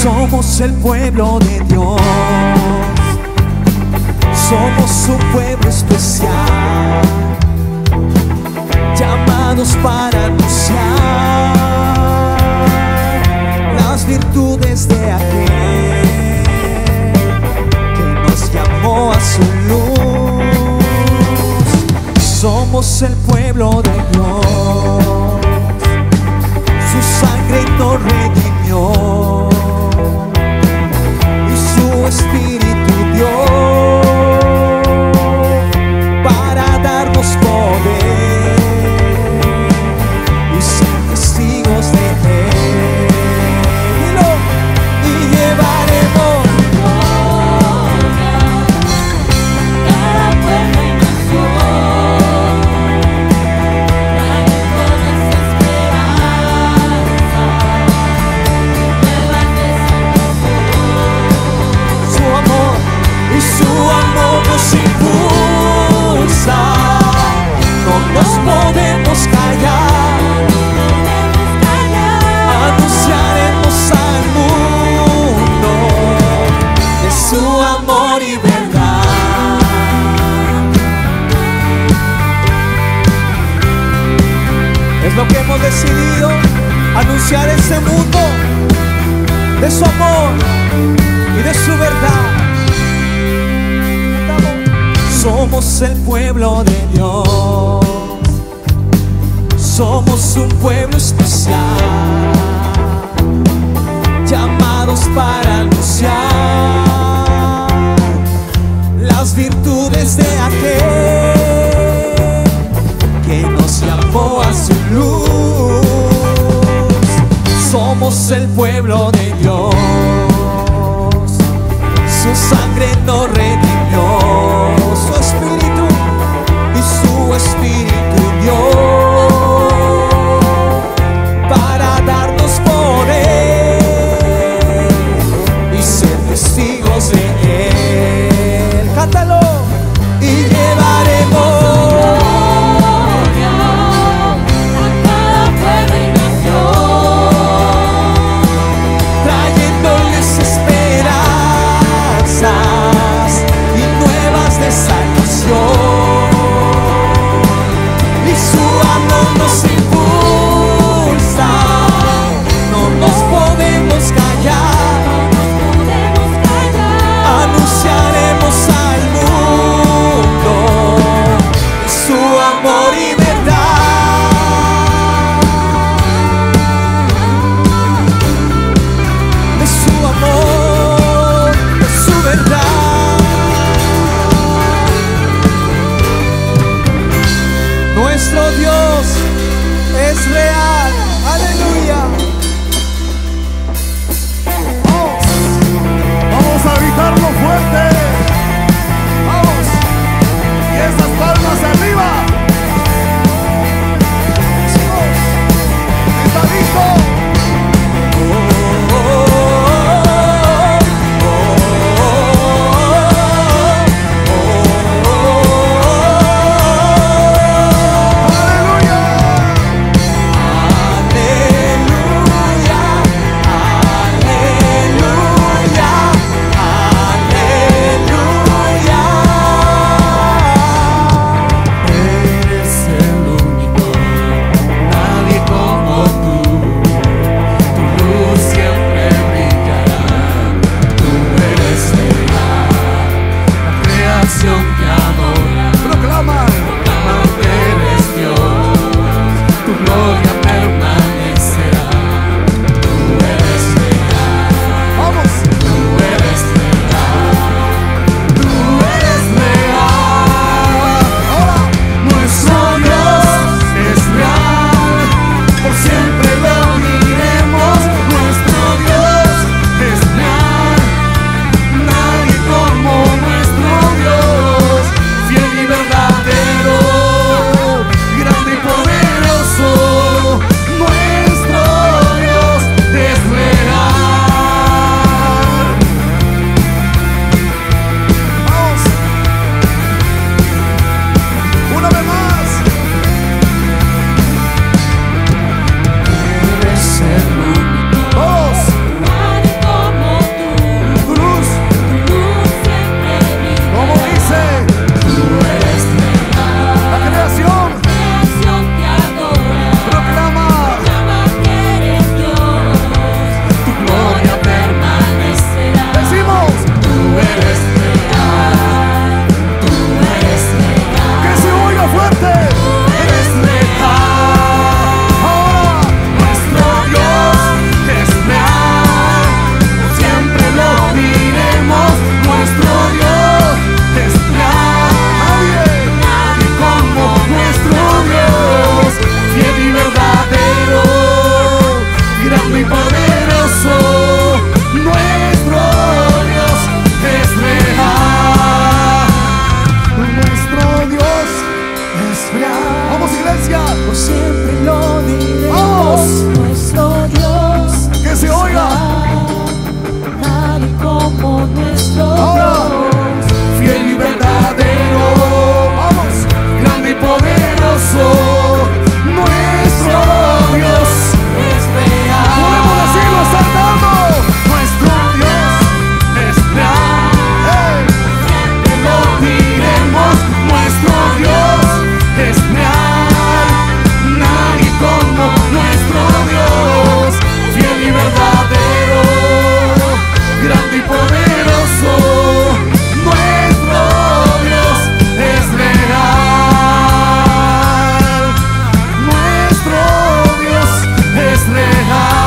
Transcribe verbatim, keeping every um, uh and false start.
Somos el pueblo de Dios, somos un pueblo especial, llamados para anunciar las virtudes de aquel que nos llamó a su luz. Somos el pueblo de Dios, su sangre nos redimió y su espíritu dio para darnos poder y ser testigos de él. Dilo. Y llevaremos cada pueblo y nación, trayendo desesperanza, nuevas de salvación. su amor y su amor nos impulsa. No nos podemos callar, anunciaremos al mundo de su amor y verdad. Es lo que hemos decidido, anunciar a este mundo de su amor y de su verdad. Somos el pueblo de Dios, somos un pueblo especial, llamados para anunciar las virtudes de aquel que nos llamó a su luz. Somos el pueblo de Dios, su sangre nos redimió, su espíritu y su espíritu dio para darnos poder y ser testigos de él. Cántalo. Y llevaremos A cada pueblo y nación, trayéndoles esperanza, dejar